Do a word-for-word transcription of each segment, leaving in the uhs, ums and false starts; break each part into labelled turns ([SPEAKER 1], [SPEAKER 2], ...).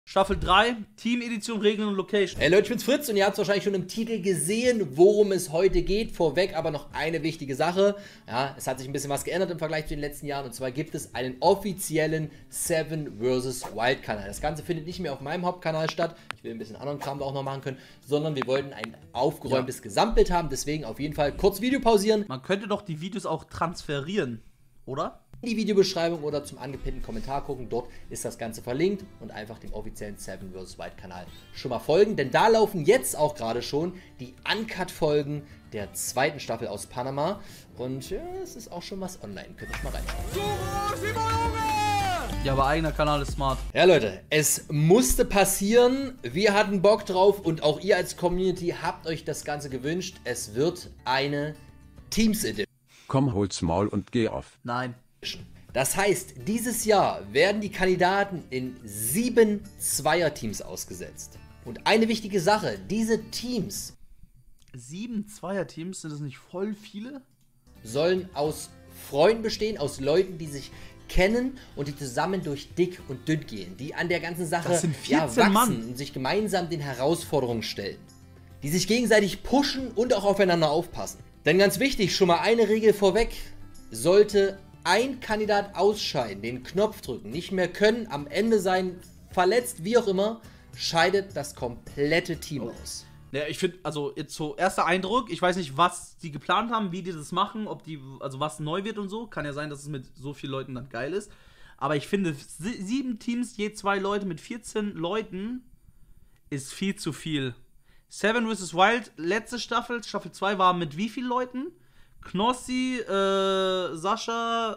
[SPEAKER 1] Staffel drei, Team-Edition, Regeln und Location.
[SPEAKER 2] Hey Leute, ich bin's Fritz und ihr habt wahrscheinlich schon im Titel gesehen, worum es heute geht. Vorweg aber noch eine wichtige Sache. Ja, es hat sich ein bisschen was geändert im Vergleich zu den letzten Jahren. Und zwar gibt es einen offiziellen Seven versus. Wild Kanal. Das Ganze findet nicht mehr auf meinem Hauptkanal statt. Ich will ein bisschen anderen Kram da auch noch machen können. Sondern wir wollten ein aufgeräumtes ja. Gesamtbild haben. Deswegen auf jeden Fall kurz Video pausieren.
[SPEAKER 1] Man könnte doch die Videos auch transferieren, oder?
[SPEAKER 2] In die Videobeschreibung oder zum angepinnten Kommentar gucken. Dort ist das Ganze verlinkt und einfach dem offiziellen Seven versus. Wild Kanal schon mal folgen. Denn da laufen jetzt auch gerade schon die Uncut-Folgen der zweiten Staffel aus Panama. Und ja, es ist auch schon was online. Könnt ihr mal reinschauen.
[SPEAKER 1] Ja, aber eigener Kanal ist smart.
[SPEAKER 2] Ja, Leute, es musste passieren. Wir hatten Bock drauf und auch ihr als Community habt euch das Ganze gewünscht. Es wird eine Teams Edition.
[SPEAKER 3] Komm, hol's Maul und geh auf.
[SPEAKER 1] Nein.
[SPEAKER 2] Das heißt, dieses Jahr werden die Kandidaten in sieben Zweierteams ausgesetzt. Und eine wichtige Sache, diese Teams...
[SPEAKER 1] Sieben Zweierteams, sind das nicht voll viele?
[SPEAKER 2] ...sollen aus Freunden bestehen, aus Leuten, die sich kennen und die zusammen durch dick und dünn gehen. Die an der ganzen Sache
[SPEAKER 1] das sind vierzehn
[SPEAKER 2] ja, wachsen
[SPEAKER 1] Mann.
[SPEAKER 2] und sich gemeinsam den Herausforderungen stellen. Die sich gegenseitig pushen und auch aufeinander aufpassen. Denn ganz wichtig, schon mal eine Regel vorweg, sollte ein Kandidat ausscheiden, den Knopf drücken, nicht mehr können, am Ende sein, verletzt, wie auch immer, scheidet das komplette Team
[SPEAKER 1] oh.
[SPEAKER 2] aus.
[SPEAKER 1] Ja, ich finde, also jetzt so erster Eindruck, ich weiß nicht, was die geplant haben, wie die das machen, ob die, also was neu wird und so. Kann ja sein, dass es mit so vielen Leuten dann geil ist. Aber ich finde, sieben Teams, je zwei Leute mit vierzehn Leuten ist viel zu viel. Seven versus. Wild, letzte Staffel, Staffel zwei war mit wie vielen Leuten? Knossi, äh, Sascha,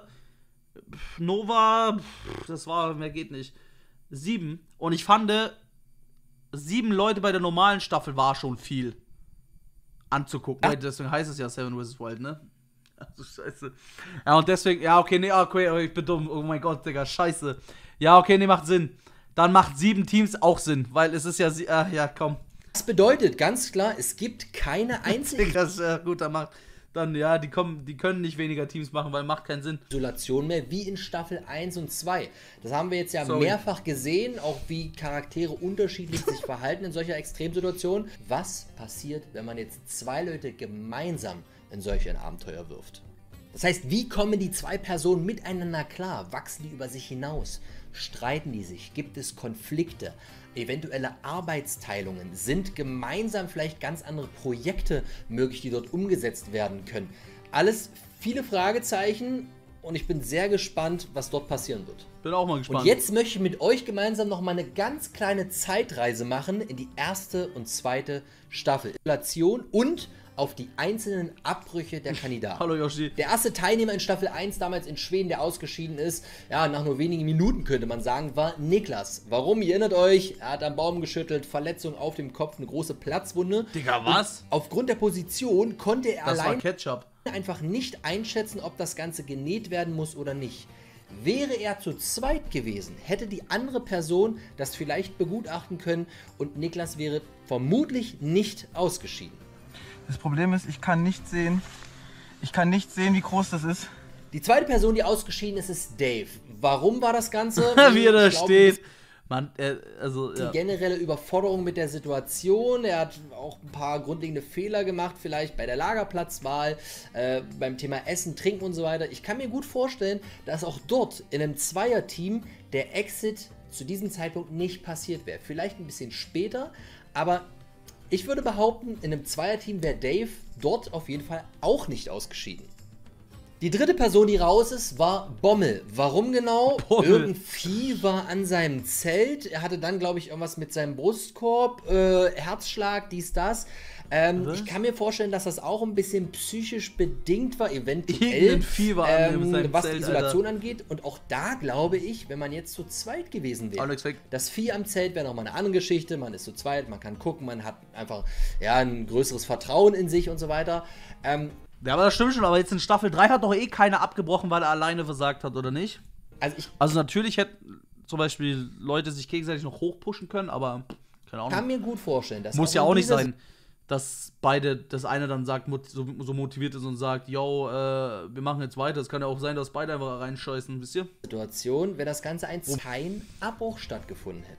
[SPEAKER 1] Nova, das war, mehr geht nicht. Sieben. Und ich fand, sieben Leute bei der normalen Staffel war schon viel anzugucken. Ja. Deswegen heißt es ja Seven versus. Wild, ne? Also scheiße. Ja, und deswegen, ja, okay, nee, okay, ich bin dumm. Oh mein Gott, Digga, scheiße. Ja, okay, nee, macht Sinn. Dann macht sieben Teams auch Sinn, weil es ist ja, äh, ja, komm.
[SPEAKER 2] Das bedeutet ganz klar, es gibt keine einzige
[SPEAKER 1] Digga, das ist ja gut, dann macht. Dann, ja, die kommen, die können nicht weniger Teams machen, weil macht keinen Sinn.
[SPEAKER 2] Isolation mehr, wie in Staffel eins und zwei. Das haben wir jetzt ja
[SPEAKER 1] Sorry.
[SPEAKER 2] mehrfach gesehen, auch wie Charaktere unterschiedlich sich verhalten in solcher Extremsituation. Was passiert, wenn man jetzt zwei Leute gemeinsam in solch ein Abenteuer wirft? Das heißt, wie kommen die zwei Personen miteinander klar? Wachsen die über sich hinaus? Streiten die sich? Gibt es Konflikte? Eventuelle Arbeitsteilungen? Sind gemeinsam vielleicht ganz andere Projekte möglich, die dort umgesetzt werden können? Alles viele Fragezeichen und ich bin sehr gespannt, was dort passieren wird.
[SPEAKER 1] Bin auch mal gespannt.
[SPEAKER 2] Und jetzt möchte ich mit euch gemeinsam noch mal eine ganz kleine Zeitreise machen in die erste und zweite Staffel. Isolation und auf die einzelnen Abbrüche der Kandidaten.
[SPEAKER 1] Hallo Yoshi.
[SPEAKER 2] Der erste Teilnehmer in Staffel eins, damals in Schweden, der ausgeschieden ist, ja, nach nur wenigen Minuten könnte man sagen, war Niklas. Warum? Ihr erinnert euch, er hat am Baum geschüttelt, Verletzung auf dem Kopf, eine große Platzwunde.
[SPEAKER 1] Digga, was?
[SPEAKER 2] Und aufgrund der Position konnte er
[SPEAKER 1] das
[SPEAKER 2] allein
[SPEAKER 1] war Ketchup.
[SPEAKER 2] einfach nicht einschätzen, ob das Ganze genäht werden muss oder nicht. Wäre er zu zweit gewesen, hätte die andere Person das vielleicht begutachten können und Niklas wäre vermutlich nicht ausgeschieden.
[SPEAKER 4] Das Problem ist, ich kann nicht sehen, ich kann nicht sehen, wie groß das ist.
[SPEAKER 2] Die zweite Person, die ausgeschieden ist, ist Dave. Warum war das Ganze?
[SPEAKER 1] Wie er da
[SPEAKER 2] glaub,
[SPEAKER 1] steht. Man, äh, also,
[SPEAKER 2] die
[SPEAKER 1] ja.
[SPEAKER 2] generelle Überforderung mit der Situation. Er hat auch ein paar grundlegende Fehler gemacht, vielleicht bei der Lagerplatzwahl, äh, beim Thema Essen, Trinken und so weiter. Ich kann mir gut vorstellen, dass auch dort in einem Zweierteam der Exit zu diesem Zeitpunkt nicht passiert wäre. Vielleicht ein bisschen später, aber ich würde behaupten, in einem Zweierteam wäre Dave dort auf jeden Fall auch nicht ausgeschieden. Die dritte Person, die raus ist, war Bommel. Warum genau?
[SPEAKER 1] Bommel.
[SPEAKER 2] Irgendein Vieh war an seinem Zelt. Er hatte dann, glaube ich, irgendwas mit seinem Brustkorb, äh, Herzschlag, dies, das. Ähm, ich kann mir vorstellen, dass das auch ein bisschen psychisch bedingt war, eventuell,
[SPEAKER 1] Vieh war
[SPEAKER 2] ähm,
[SPEAKER 1] an
[SPEAKER 2] was
[SPEAKER 1] Zelt,
[SPEAKER 2] die Isolation
[SPEAKER 1] Alter.
[SPEAKER 2] angeht. Und auch da glaube ich, wenn man jetzt zu zweit gewesen wäre,
[SPEAKER 1] Alex weg.
[SPEAKER 2] das Vieh am Zelt wäre nochmal eine andere Geschichte. Man ist zu zweit, man kann gucken, man hat einfach ja, ein größeres Vertrauen in sich und so weiter. Ähm,
[SPEAKER 1] Ja, aber das stimmt schon, aber jetzt in Staffel drei hat doch eh keiner abgebrochen, weil er alleine versagt hat, oder nicht?
[SPEAKER 2] also ich
[SPEAKER 1] Also natürlich hätten zum Beispiel Leute sich gegenseitig noch hochpushen können, aber keine Ahnung.
[SPEAKER 2] kann mir gut vorstellen, dass
[SPEAKER 1] Muss ja
[SPEAKER 2] in
[SPEAKER 1] auch nicht
[SPEAKER 2] dieser
[SPEAKER 1] sein, dass beide, dass einer dann sagt, mot- so, so motiviert ist und sagt, yo, äh, wir machen jetzt weiter. Es kann ja auch sein, dass beide einfach reinscheißen, wisst ihr?
[SPEAKER 2] Situation, wenn das Ganze ein kein Abbruch stattgefunden hätte.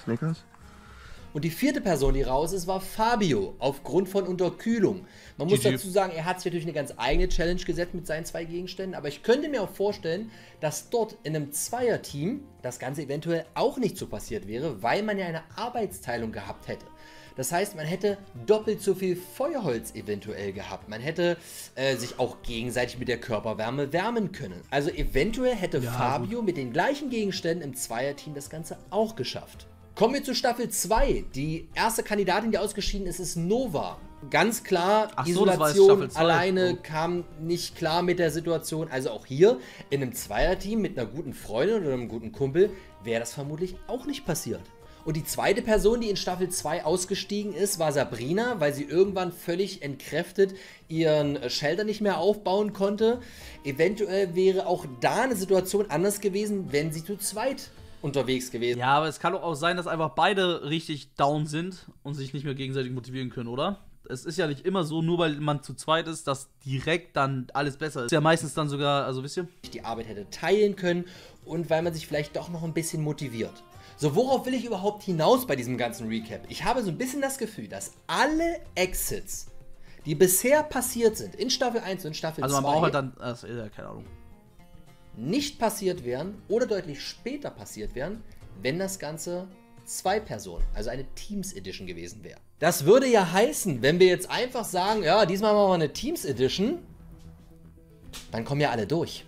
[SPEAKER 3] Snickers?
[SPEAKER 2] Und die vierte Person, die raus ist, war Fabio, aufgrund von Unterkühlung. Man muss
[SPEAKER 1] G G.
[SPEAKER 2] dazu sagen, er hat sich natürlich eine ganz eigene Challenge gesetzt mit seinen zwei Gegenständen, aber ich könnte mir auch vorstellen, dass dort in einem Zweierteam das Ganze eventuell auch nicht so passiert wäre, weil man ja eine Arbeitsteilung gehabt hätte. Das heißt, man hätte doppelt so viel Feuerholz eventuell gehabt. Man hätte äh, sich auch gegenseitig mit der Körperwärme wärmen können. Also eventuell hätte
[SPEAKER 1] Ja,
[SPEAKER 2] Fabio mit den gleichen Gegenständen im Zweierteam das Ganze auch geschafft. Kommen wir zu Staffel zwei. Die erste Kandidatin, die ausgeschieden ist, ist Nova. Ganz klar,
[SPEAKER 1] Ach so, das war jetzt
[SPEAKER 2] Isolation
[SPEAKER 1] Staffel zwei.
[SPEAKER 2] alleine
[SPEAKER 1] Oh.
[SPEAKER 2] kam nicht klar mit der Situation. Also auch hier in einem Zweierteam mit einer guten Freundin oder einem guten Kumpel wäre das vermutlich auch nicht passiert. Und die zweite Person, die in Staffel zwei ausgestiegen ist, war Sabrina, weil sie irgendwann völlig entkräftet ihren Shelter nicht mehr aufbauen konnte. Eventuell wäre auch da eine Situation anders gewesen, wenn sie zu zweit unterwegs gewesen.
[SPEAKER 1] Ja, aber es kann doch auch sein, dass einfach beide richtig down sind und sich nicht mehr gegenseitig motivieren können, oder? Es ist ja nicht immer so, nur weil man zu zweit ist, dass direkt dann alles besser ist. Ist ja meistens dann sogar, also wisst ihr?
[SPEAKER 2] Die Arbeit hätte teilen können und weil man sich vielleicht doch noch ein bisschen motiviert. So, worauf will ich überhaupt hinaus bei diesem ganzen Recap? Ich habe so ein bisschen das Gefühl, dass alle Exits, die bisher passiert sind, in Staffel eins und Staffel zwei,
[SPEAKER 1] Also man braucht halt dann, also, ja, keine Ahnung.
[SPEAKER 2] nicht passiert wären oder deutlich später passiert wären, wenn das Ganze zwei Personen, also eine Teams Edition gewesen wäre. Das würde ja heißen, wenn wir jetzt einfach sagen, ja, diesmal machen wir eine Teams Edition, dann kommen ja alle durch.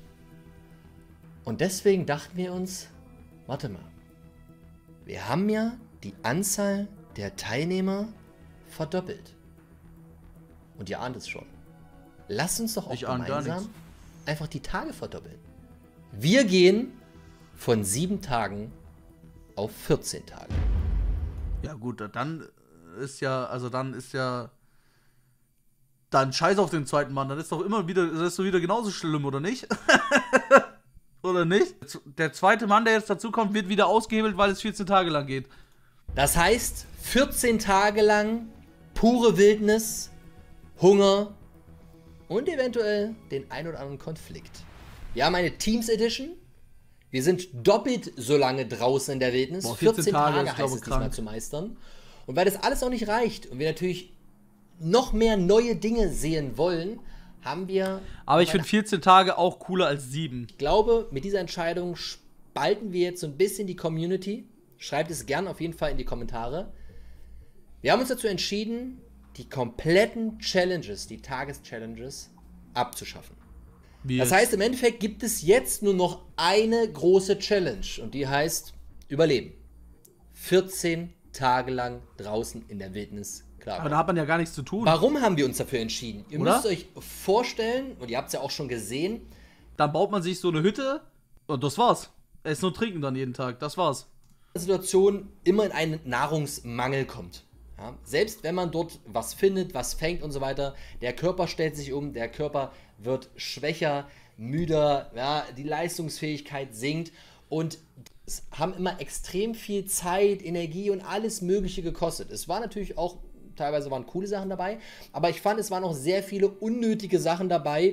[SPEAKER 2] Und deswegen dachten wir uns, warte mal, wir haben ja die Anzahl der Teilnehmer verdoppelt. Und ihr ahnt es schon. Lasst uns doch auch
[SPEAKER 1] Ich ahne gar
[SPEAKER 2] gemeinsam
[SPEAKER 1] nichts.
[SPEAKER 2] einfach die Tage verdoppeln. Wir gehen von sieben Tagen auf vierzehn Tage.
[SPEAKER 1] Ja gut, dann ist ja, also dann ist ja, dann scheiß auf den zweiten Mann, dann ist doch immer wieder, das ist doch wieder genauso schlimm, oder nicht? Oder nicht? Der zweite Mann, der jetzt dazukommt, wird wieder ausgehebelt, weil es vierzehn Tage lang geht.
[SPEAKER 2] Das heißt, vierzehn Tage lang pure Wildnis, Hunger und eventuell den ein oder anderen Konflikt. Wir haben eine Teams Edition. Wir sind doppelt so lange draußen in der Wildnis.
[SPEAKER 1] Boah,
[SPEAKER 2] vierzehn,
[SPEAKER 1] vierzehn Tage
[SPEAKER 2] Tage
[SPEAKER 1] ist, glaube
[SPEAKER 2] heißt
[SPEAKER 1] ich,
[SPEAKER 2] es diesmal
[SPEAKER 1] krank.
[SPEAKER 2] zu meistern. Und weil das alles auch nicht reicht und wir natürlich noch mehr neue Dinge sehen wollen, haben wir...
[SPEAKER 1] Aber ich finde vierzehn Tage auch cooler als sieben.
[SPEAKER 2] Ich glaube, mit dieser Entscheidung spalten wir jetzt so ein bisschen die Community. Schreibt es gern auf jeden Fall in die Kommentare. Wir haben uns dazu entschieden, die kompletten Challenges, die Tages-Challenges abzuschaffen.
[SPEAKER 1] Wie
[SPEAKER 2] Das
[SPEAKER 1] jetzt?
[SPEAKER 2] heißt, im Endeffekt gibt es jetzt nur noch eine große Challenge und die heißt Überleben. vierzehn Tage lang draußen in der Wildnis klar.
[SPEAKER 1] Aber da hat man ja gar nichts zu tun.
[SPEAKER 2] Warum haben wir uns dafür entschieden? Ihr
[SPEAKER 1] Oder?
[SPEAKER 2] müsst euch vorstellen, und ihr habt es ja auch schon gesehen,
[SPEAKER 1] Dann baut man sich so eine Hütte und das war's. Essen und trinken dann jeden Tag, das war's.
[SPEAKER 2] Situation immer in einen Nahrungsmangel kommt. Ja? Selbst wenn man dort was findet, was fängt und so weiter, der Körper stellt sich um, der Körper wird schwächer, müder, ja, die Leistungsfähigkeit sinkt und es haben immer extrem viel Zeit, Energie und alles Mögliche gekostet. Es war natürlich auch, teilweise waren coole Sachen dabei, aber ich fand, es waren auch sehr viele unnötige Sachen dabei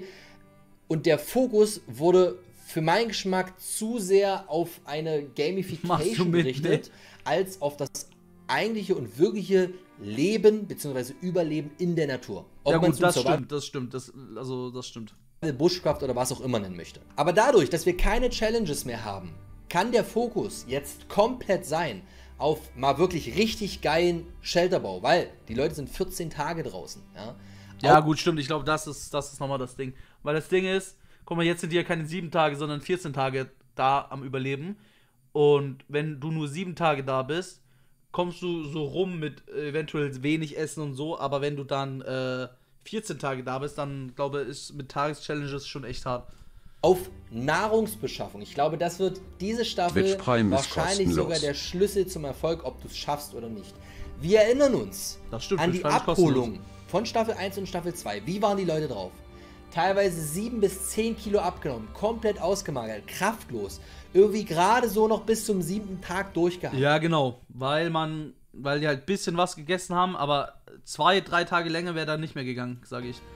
[SPEAKER 2] und der Fokus wurde für meinen Geschmack zu sehr auf eine
[SPEAKER 1] Machst du
[SPEAKER 2] Gamification
[SPEAKER 1] mit,
[SPEAKER 2] gerichtet, als auf das eigentliche und wirkliche Leben bzw. Überleben in der Natur. Ob
[SPEAKER 1] Ja
[SPEAKER 2] man
[SPEAKER 1] gut,
[SPEAKER 2] es
[SPEAKER 1] das
[SPEAKER 2] nun
[SPEAKER 1] stimmt, das stimmt. Das, also das stimmt.
[SPEAKER 2] Survival, Bushcraft oder was auch immer nennen möchte. Aber dadurch, dass wir keine Challenges mehr haben, kann der Fokus jetzt komplett sein auf mal wirklich richtig geilen Shelterbau, weil die Leute sind vierzehn Tage draußen. Ja,
[SPEAKER 1] Ja,
[SPEAKER 2] Auch-
[SPEAKER 1] gut, stimmt. Ich glaube, das ist, das ist nochmal das Ding. Weil das Ding ist, guck mal, jetzt sind die ja keine sieben Tage, sondern vierzehn Tage da am Überleben. Und wenn du nur sieben Tage da bist, kommst du so rum mit eventuell wenig Essen und so. Aber wenn du dann äh, vierzehn Tage da bist, dann glaube ich, ist mit Tageschallenges schon echt hart.
[SPEAKER 2] auf Nahrungsbeschaffung. Ich glaube, das wird diese Staffel
[SPEAKER 3] Twitch Prime ist
[SPEAKER 2] wahrscheinlich
[SPEAKER 3] kostenlos.
[SPEAKER 2] sogar der Schlüssel zum Erfolg, ob du es schaffst oder nicht. Wir erinnern uns
[SPEAKER 1] Das stimmt,
[SPEAKER 2] an
[SPEAKER 1] Twitch
[SPEAKER 2] die
[SPEAKER 1] Prime ist
[SPEAKER 2] Abholung von Staffel eins und Staffel zwei. Wie waren die Leute drauf? Teilweise sieben bis zehn Kilo abgenommen, komplett ausgemagert, kraftlos. Irgendwie gerade so noch bis zum siebten Tag durchgehalten.
[SPEAKER 1] Ja, genau. Weil man, weil die halt ein bisschen was gegessen haben, aber zwei, drei Tage länger wäre dann nicht mehr gegangen, sage ich.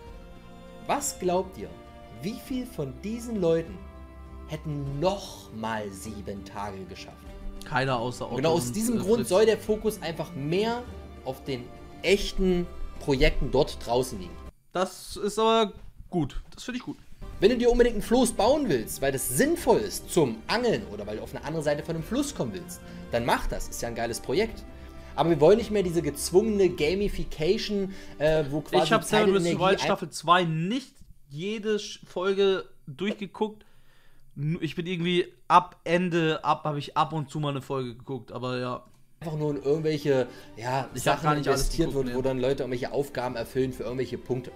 [SPEAKER 2] Was glaubt ihr, wie viel von diesen Leuten hätten noch mal sieben Tage geschafft?
[SPEAKER 1] keiner außer Otto.
[SPEAKER 2] Genau aus
[SPEAKER 1] und,
[SPEAKER 2] diesem
[SPEAKER 1] äh,
[SPEAKER 2] Grund
[SPEAKER 1] Fritz.
[SPEAKER 2] soll der Fokus einfach mehr auf den echten Projekten dort draußen liegen.
[SPEAKER 1] Das ist aber gut. Das finde ich gut.
[SPEAKER 2] Wenn du dir unbedingt einen Floß bauen willst, weil das sinnvoll ist zum Angeln oder weil du auf eine andere Seite von einem Fluss kommen willst, dann mach das. Ist ja ein geiles Projekt. Aber wir wollen nicht mehr diese gezwungene Gamification, äh, wo quasi
[SPEAKER 1] Ich habe
[SPEAKER 2] Zeit
[SPEAKER 1] Seven
[SPEAKER 2] und
[SPEAKER 1] vs.
[SPEAKER 2] Energie
[SPEAKER 1] Wild
[SPEAKER 2] ein-
[SPEAKER 1] Staffel zwei nicht jede Sch- Folge durchgeguckt. N- Ich bin irgendwie ab Ende, ab habe ich ab und zu mal eine Folge geguckt, aber ja.
[SPEAKER 2] einfach nur in irgendwelche ja,
[SPEAKER 1] Ich hab
[SPEAKER 2] Sachen
[SPEAKER 1] gar nicht alles
[SPEAKER 2] investiert
[SPEAKER 1] geguckt,
[SPEAKER 2] wird,
[SPEAKER 1] nee.
[SPEAKER 2] wo dann Leute irgendwelche Aufgaben erfüllen für irgendwelche Punkte.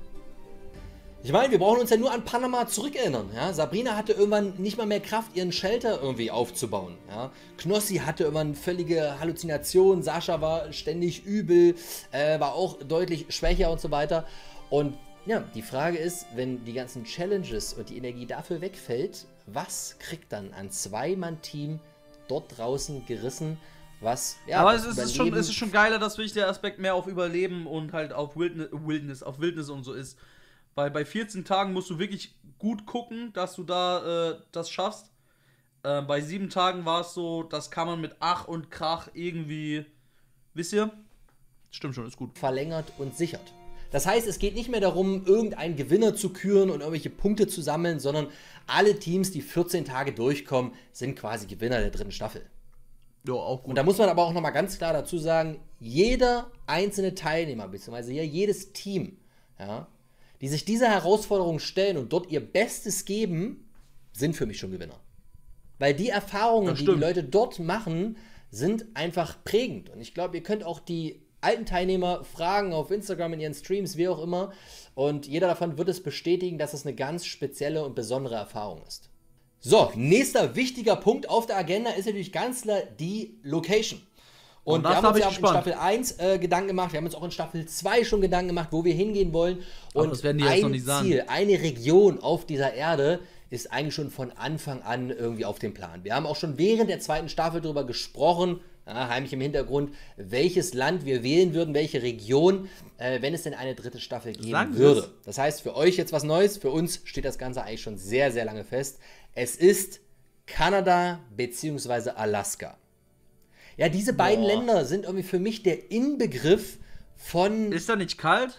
[SPEAKER 2] Ich meine, wir brauchen uns ja nur an Panama zurückerinnern. Ja? Sabrina hatte irgendwann nicht mal mehr Kraft, ihren Shelter irgendwie aufzubauen. Ja? Knossi hatte irgendwann völlige Halluzinationen, Sascha war ständig übel, äh, war auch deutlich schwächer und so weiter. Und ja, die Frage ist, wenn die ganzen Challenges und die Energie dafür wegfällt, was kriegt dann ein Zwei-Mann-Team dort draußen gerissen, was, ja,
[SPEAKER 1] aber
[SPEAKER 2] das
[SPEAKER 1] es ist, schon,
[SPEAKER 2] Überleben-
[SPEAKER 1] es ist schon geiler, dass wirklich der Aspekt mehr auf Überleben und halt auf Wildnis, Wildnis, auf Wildnis und so ist. Weil bei vierzehn Tagen musst du wirklich gut gucken, dass du da äh, das schaffst. Äh, bei sieben Tagen war es so, das kann man mit Ach und Krach irgendwie. Wisst ihr? Stimmt schon, ist gut.
[SPEAKER 2] verlängert und sichert. Das heißt, es geht nicht mehr darum, irgendeinen Gewinner zu küren und irgendwelche Punkte zu sammeln, sondern alle Teams, die vierzehn Tage durchkommen, sind quasi Gewinner der dritten Staffel.
[SPEAKER 1] Ja, auch gut.
[SPEAKER 2] Und da muss man aber auch nochmal ganz klar dazu sagen, jeder einzelne Teilnehmer, beziehungsweise ja, jedes Team, ja, die sich dieser Herausforderung stellen und dort ihr Bestes geben, sind für mich schon Gewinner. Weil die Erfahrungen,
[SPEAKER 1] Das
[SPEAKER 2] die die
[SPEAKER 1] stimmt.
[SPEAKER 2] Leute dort machen, sind einfach prägend. Und ich glaube, ihr könnt auch die alten Teilnehmer fragen auf Instagram, in ihren Streams, wie auch immer. Und jeder davon wird es bestätigen, dass es eine ganz spezielle und besondere Erfahrung ist. So, nächster wichtiger Punkt auf der Agenda ist natürlich ganz klar die Location. Und,
[SPEAKER 1] Und das
[SPEAKER 2] wir haben
[SPEAKER 1] hab
[SPEAKER 2] uns
[SPEAKER 1] ich
[SPEAKER 2] ja in
[SPEAKER 1] gespannt.
[SPEAKER 2] Staffel eins äh, Gedanken gemacht, wir haben uns auch in Staffel zwei schon Gedanken gemacht, wo wir hingehen wollen.
[SPEAKER 1] Aber
[SPEAKER 2] Und
[SPEAKER 1] das werden die jetzt
[SPEAKER 2] ein
[SPEAKER 1] noch nicht sagen.
[SPEAKER 2] Ziel, eine Region auf dieser Erde ist eigentlich schon von Anfang an irgendwie auf dem Plan. Wir haben auch schon während der zweiten Staffel darüber gesprochen, ja, heimlich im Hintergrund, welches Land wir wählen würden, welche Region, äh, wenn es denn eine dritte Staffel geben
[SPEAKER 1] Sagen Sie
[SPEAKER 2] würde.
[SPEAKER 1] es.
[SPEAKER 2] Das heißt, für euch jetzt was Neues, für uns steht das Ganze eigentlich schon sehr, sehr lange fest. Es ist Kanada bzw. Alaska. Ja, diese beiden
[SPEAKER 1] Boah.
[SPEAKER 2] Länder sind irgendwie für mich der Inbegriff von
[SPEAKER 1] Ist da nicht kalt?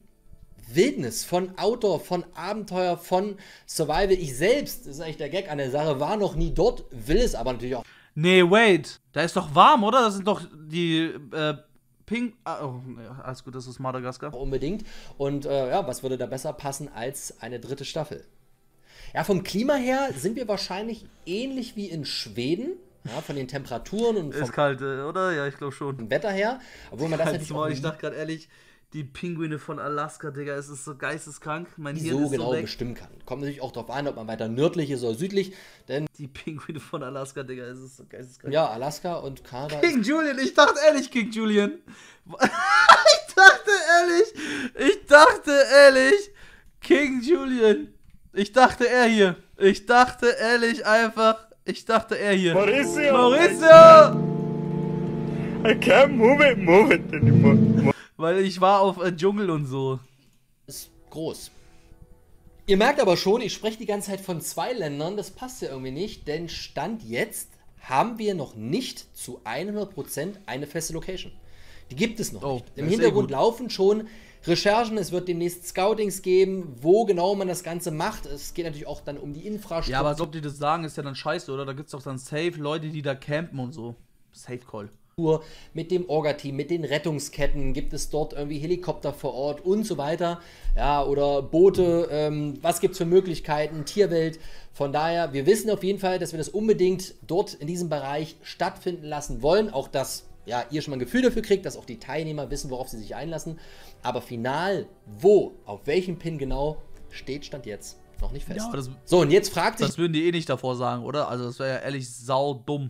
[SPEAKER 2] Wildnis, von Outdoor, von Abenteuer, von Survival. Ich selbst, das ist eigentlich der Gag an der Sache, war noch nie dort, will es aber natürlich auch
[SPEAKER 1] Nee, wait. Da ist doch warm, oder? Das sind doch die äh, Pink. Ah, oh, ja, alles gut, das ist Madagaskar.
[SPEAKER 2] unbedingt. Und äh, ja, was würde da besser passen als eine dritte Staffel? Ja, vom Klima her sind wir wahrscheinlich ähnlich wie in Schweden. Ja, von den Temperaturen und vom
[SPEAKER 1] Ist kalt, äh, oder? Ja, ich glaube schon.
[SPEAKER 2] Wetter her. Obwohl man das
[SPEAKER 1] Als
[SPEAKER 2] natürlich
[SPEAKER 1] Maul,
[SPEAKER 2] auch
[SPEAKER 1] ich dachte gerade ehrlich, die Pinguine von Alaska, Digga, es ist so geisteskrank. Mein
[SPEAKER 2] nie
[SPEAKER 1] Hirn
[SPEAKER 2] so
[SPEAKER 1] ist
[SPEAKER 2] genau
[SPEAKER 1] so weg.
[SPEAKER 2] bestimmen kann. Kommt natürlich auch darauf an, ob man weiter nördlich ist oder südlich. Denn
[SPEAKER 1] Die Pinguine von Alaska, Digga, es ist so geisteskrank.
[SPEAKER 2] ja, Alaska und Kanada.
[SPEAKER 1] King Julian, ich dachte ehrlich, King Julian. ich dachte ehrlich, ich dachte ehrlich, King Julian. Ich dachte er hier. Ich dachte ehrlich einfach, ich dachte er hier.
[SPEAKER 5] Mauricio!
[SPEAKER 1] Mauricio!
[SPEAKER 5] I can't move it, move it anymore.
[SPEAKER 1] Weil ich war auf äh, Dschungel und so.
[SPEAKER 2] ist groß. Ihr merkt aber schon, ich spreche die ganze Zeit von zwei Ländern, das passt ja irgendwie nicht, denn Stand jetzt haben wir noch nicht zu hundert Prozent eine feste Location. Die gibt es noch
[SPEAKER 1] Oh,
[SPEAKER 2] nicht.
[SPEAKER 1] das
[SPEAKER 2] Im
[SPEAKER 1] ist eh
[SPEAKER 2] Hintergrund
[SPEAKER 1] gut.
[SPEAKER 2] laufen schon Recherchen, es wird demnächst Scoutings geben, wo genau man das Ganze macht. Es geht natürlich auch dann um die Infrastruktur.
[SPEAKER 1] Ja, aber als ob die das sagen, ist ja dann scheiße, oder? Da gibt's doch dann safe Leute, die da campen und so. Safe Call.
[SPEAKER 2] mit dem Orga-Team, mit den Rettungsketten, gibt es dort irgendwie Helikopter vor Ort und so weiter. Ja, oder Boote, ähm, was gibt es für Möglichkeiten, Tierwelt. Von daher, wir wissen auf jeden Fall, dass wir das unbedingt dort in diesem Bereich stattfinden lassen wollen. Auch, dass ja, ihr schon mal ein Gefühl dafür kriegt, dass auch die Teilnehmer wissen, worauf sie sich einlassen. Aber final, wo, auf welchem Pin genau, steht Stand jetzt noch nicht fest.
[SPEAKER 1] Ja, aber das,
[SPEAKER 2] So, und jetzt fragt sich
[SPEAKER 1] das würden die eh nicht davor sagen, oder? Also das wäre ja ehrlich sau dumm,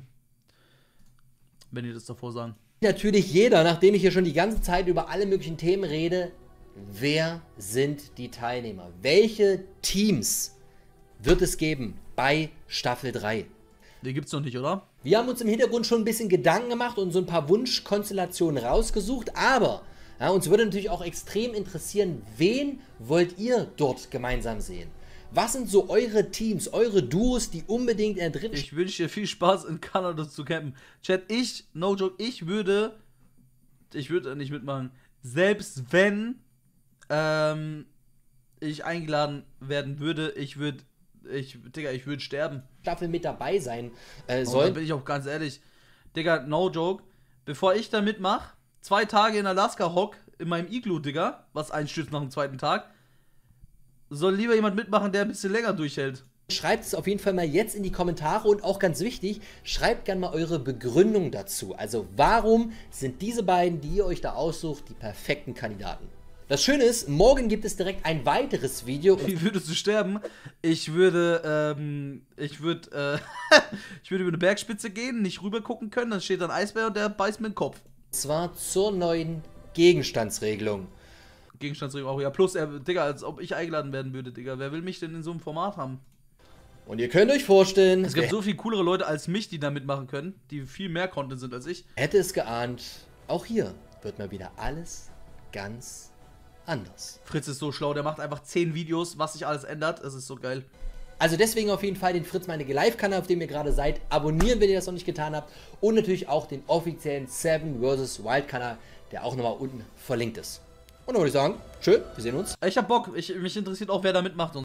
[SPEAKER 1] wenn die das davor sagen.
[SPEAKER 2] natürlich jeder, nachdem ich hier schon die ganze Zeit über alle möglichen Themen rede, wer sind die Teilnehmer? Welche Teams wird es geben bei Staffel drei?
[SPEAKER 1] Die gibt's noch nicht, oder?
[SPEAKER 2] Wir haben uns im Hintergrund schon ein bisschen Gedanken gemacht und so ein paar Wunschkonstellationen rausgesucht, aber ja, uns würde natürlich auch extrem interessieren, wen wollt ihr dort gemeinsam sehen? Was sind so eure Teams, eure Duos, die unbedingt in der dritten...
[SPEAKER 1] Ich wünsche dir viel Spaß in Kanada zu campen. Chat, ich, no joke, ich würde, ich würde nicht mitmachen. Selbst wenn ähm, ich eingeladen werden würde, ich würde, ich, Digga, ich würde sterben.
[SPEAKER 2] Staffel mit dabei sein äh,
[SPEAKER 1] Und
[SPEAKER 2] sollen.
[SPEAKER 1] da bin ich auch ganz ehrlich. Digga, no joke, bevor ich da mitmache, zwei Tage in Alaska hock, in meinem Iglu, Digga, was einstürzt nach dem zweiten Tag, soll lieber jemand mitmachen, der ein bisschen länger durchhält.
[SPEAKER 2] Schreibt es auf jeden Fall mal jetzt in die Kommentare und auch ganz wichtig, schreibt gerne mal eure Begründung dazu. Also warum sind diese beiden, die ihr euch da aussucht, die perfekten Kandidaten? Das Schöne ist, morgen gibt es direkt ein weiteres Video.
[SPEAKER 1] Wie würdest du sterben? Ich würde, ähm, ich würde, äh, ich würde über eine Bergspitze gehen, nicht rüber gucken können, dann steht da ein Eisbär und der beißt mir den Kopf.
[SPEAKER 2] Und zwar zur neuen Gegenstandsregelung.
[SPEAKER 1] Gegenstandsregelung auch, ja. Plus, er, Digga, als ob ich eingeladen werden würde, Digga. Wer will mich denn in so einem Format haben?
[SPEAKER 2] Und ihr könnt euch vorstellen,
[SPEAKER 1] Es gibt
[SPEAKER 2] wer
[SPEAKER 1] so viel coolere Leute als mich, die da mitmachen können, die viel mehr Content sind als ich.
[SPEAKER 2] hätte es geahnt, auch hier wird mal wieder alles ganz anders.
[SPEAKER 1] Fritz ist so schlau, der macht einfach zehn Videos, was sich alles ändert. Das ist so geil.
[SPEAKER 2] Also deswegen auf jeden Fall den Fritz Meinecke Live-Kanal, auf dem ihr gerade seid, abonnieren, wenn ihr das noch nicht getan habt. Und natürlich auch den offiziellen Seven versus. Wild-Kanal, der auch nochmal unten verlinkt ist. Und dann würde ich sagen, tschö, wir sehen uns.
[SPEAKER 1] Ich hab Bock, ich, mich interessiert auch, wer da mitmacht und